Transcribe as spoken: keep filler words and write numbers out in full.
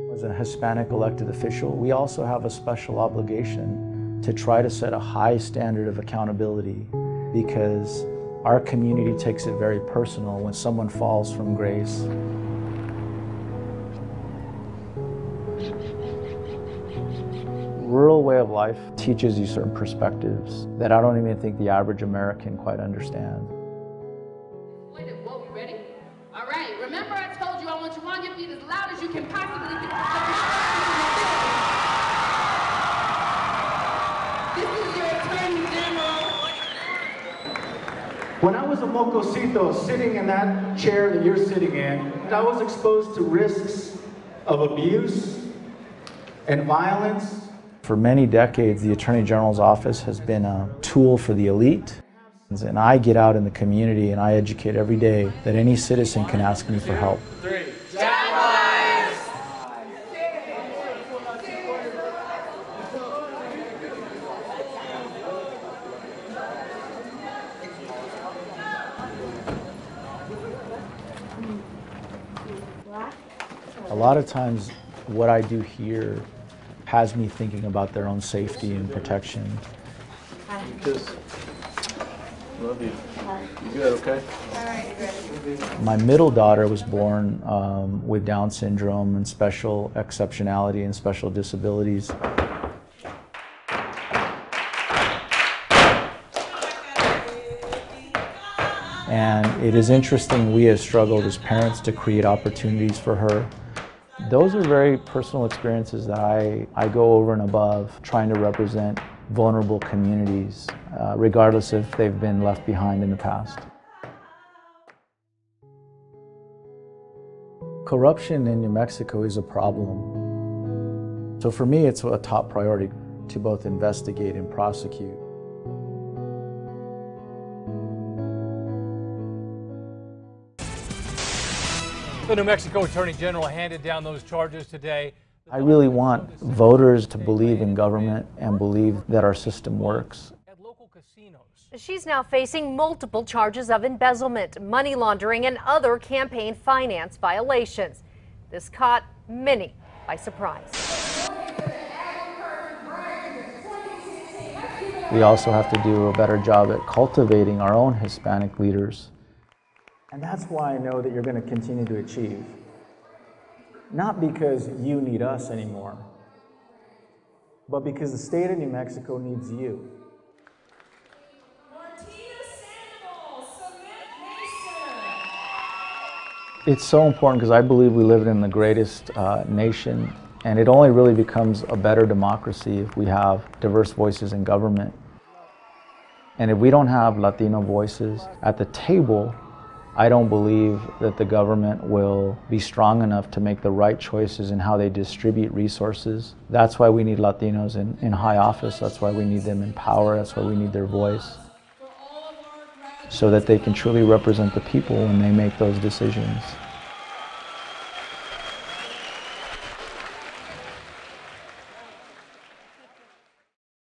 As a Hispanic elected official, we also have a special obligation to try to set a high standard of accountability, because our community takes it very personal when someone falls from grace. Rural way of life teaches you certain perspectives that I don't even think the average American quite understands. Whoa, you ready? All right, remember I told you I want you on your feet as loud as you can possibly get. This is your Attorney General. When I was a mocosito sitting in that chair that you're sitting in, I was exposed to risks of abuse and violence. For many decades, the Attorney General's office has been a tool for the elite. And I get out in the community and I educate every day that any citizen can ask me for help. Three. A lot of times what I do here has me thinking about their own safety and protection. Hi. Kiss. Love you. Hi. You good, okay? All right, good. My middle daughter was born um, with Down syndrome and special exceptionality and special disabilities. And it is interesting, we have struggled as parents to create opportunities for her. Those are very personal experiences that I, I go over and above, trying to represent vulnerable communities, uh, regardless if they've been left behind in the past. Corruption in New Mexico is a problem. So for me, it's a top priority to both investigate and prosecute. The New Mexico Attorney General handed down those charges today. I really want voters to believe in government and believe that our system works. At local casinos. She's now facing multiple charges of embezzlement, money laundering, and other campaign finance violations. This caught many by surprise. We also have to do a better job at cultivating our own Hispanic leaders. And that's why I know that you're going to continue to achieve. Not because you need us anymore, but because the state of New Mexico needs you. It's so important because I believe we live in the greatest uh, nation, and it only really becomes a better democracy if we have diverse voices in government. And if we don't have Latino voices at the table, I don't believe that the government will be strong enough to make the right choices in how they distribute resources. That's why we need Latinos in, in high office. That's why we need them in power. That's why we need their voice, so that they can truly represent the people when they make those decisions.